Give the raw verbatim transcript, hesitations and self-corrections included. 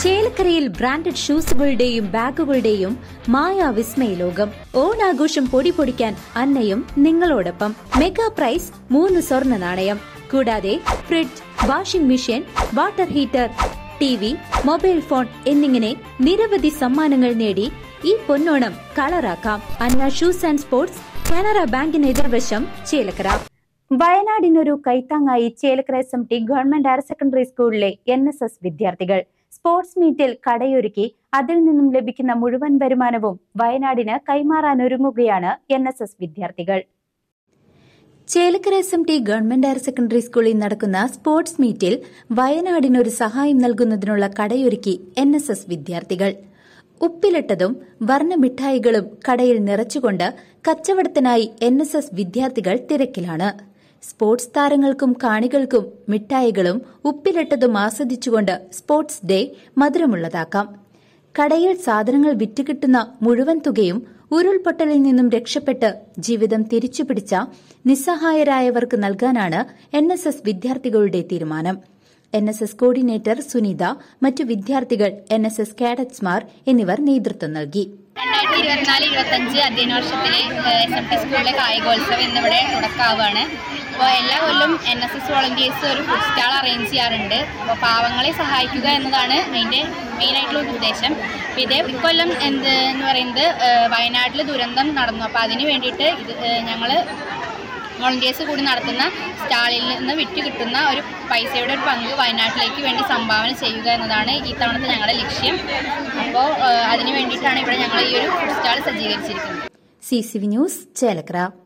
ചേലക്കരയിൽ ബ്രാൻഡഡ് ഷൂസുകളുടെയും ബാഗുകളുടെയും മായാ വിസ്മയ ലോകം. ഓണാഘോഷം പൊടി പൊടിക്കാൻ അന്നയും നിങ്ങളോടൊപ്പം. മെഗാ പ്രൈസ് മൂന്ന് സ്വർണ്ണ നാണയം. കൂടാതെ fridge, washing machine, water heater, T V, mobile phone എന്നിങ്ങനെ നിരവധി സമ്മാനങ്ങൾ നേടി ഈ പൊന്നോണം കളറാക്കാം. Anna shoes and sports, Canara ബാങ്കിന് എതിർവശം, ചേലക്കര. വയനാടിനൊരു കൈത്താങ്ങായി Chelakkara S M T government higher secondary സ്കൂളിലെ എൻ എസ് എസ് വിദ്യാർത്ഥികൾ. സ്പോർട്സ് മീറ്റിൽ കടയൊരുക്കി അതിൽ നിന്നും ലഭിക്കുന്ന മുഴുവൻ വരുമാനവും വയനാടിന് കൈമാറാനൊരുങ്ങുകയാണ് എൻ എസ് എസ് വിദ്യാർത്ഥികൾ. Chelakkara S M T government higher secondary സ്കൂളിൽ നടക്കുന്ന സ്പോർട്സ് മീറ്റിൽ വയനാടിനൊരു സഹായം നൽകുന്നതിനുള്ള കടയൊരുക്കി എൻ എസ് എസ് വിദ്യാർത്ഥികൾ. ഉപ്പിലിട്ടതും വർണ്ണമിഠായികളും കടയിൽ നിറച്ചുകൊണ്ട് കച്ചവടത്തിനായി എൻ എസ് എസ് വിദ്യാർത്ഥികൾ തിരക്കിലാണ്. സ്പോർട്സ് താരങ്ങൾക്കും കാണികൾക്കും മിഠായികളും ഉപ്പിലിട്ടതും ആസ്വദിച്ചുകൊണ്ട് സ്പോർട്സ് ഡേ മധുരമുള്ളതാക്കാം. കടയിൽ സാധനങ്ങൾ വിറ്റുകിട്ടുന്ന മുഴുവൻ തുകയും ഉരുൾപൊട്ടലിൽ നിന്നും രക്ഷപ്പെട്ട് ജീവിതം തിരിച്ചുപിടിച്ച നിസ്സഹായരായവർക്ക് നൽകാനാണ് എൻ എസ് എസ് വിദ്യാർത്ഥികളുടെ തീരുമാനം. N S S coordinator Sunitha, മറ്റു വിദ്യാർത്ഥികൾ, എൻ എസ് എസ് കാഡറ്റ്സ്മാർ എന്നിവർ നേതൃത്വം നൽകി. രണ്ടായിരത്തി ഇരുപത്തിനാല് ഇരുപത്തഞ്ച് അധ്യയന വർഷത്തിലെ എസ് എം ടി സ്കൂളിലെ കായികോത്സവം എന്നിവിടെ തുടക്കമാവുകയാണ്. അപ്പോൾ എല്ലാ കൊല്ലം എൻ എസ് എസ് വോളണ്ടിയേഴ്സ് ഒരു ഫുഡ് സ്റ്റാൾ അറേഞ്ച് ചെയ്യാറുണ്ട്. അപ്പോൾ പാവങ്ങളെ സഹായിക്കുക എന്നതാണ് അതിൻ്റെ മെയിനായിട്ടുള്ള ഒരു ഉദ്ദേശം. അപ്പോൾ ഇതേ ഇക്കൊല്ലം എന്ത് എന്ന് പറയുന്നത് വയനാട്ടിൽ ദുരന്തം നടന്നു. അപ്പോൾ അതിന് വേണ്ടിയിട്ട് ഇത് ഞങ്ങൾ വോളണ്ടിയേഴ്സ് കൂടി നടത്തുന്ന സ്റ്റാളിൽ നിന്ന് വിറ്റ് കിട്ടുന്ന ഒരു പൈസയുടെ ഒരു പങ്ക് വയനാട്ടിലേക്ക് വേണ്ടി സംഭാവന ചെയ്യുക എന്നതാണ് ഈ തവണത്തെ ഞങ്ങളുടെ ലക്ഷ്യം. അപ്പോൾ അതിന് വേണ്ടിയിട്ടാണ് ഇവിടെ ഞങ്ങൾ ഈ ഒരു ഫുഡ് സ്റ്റാൾ സജ്ജീകരിച്ചിരിക്കുന്നത്. C C V news, Chelakkara.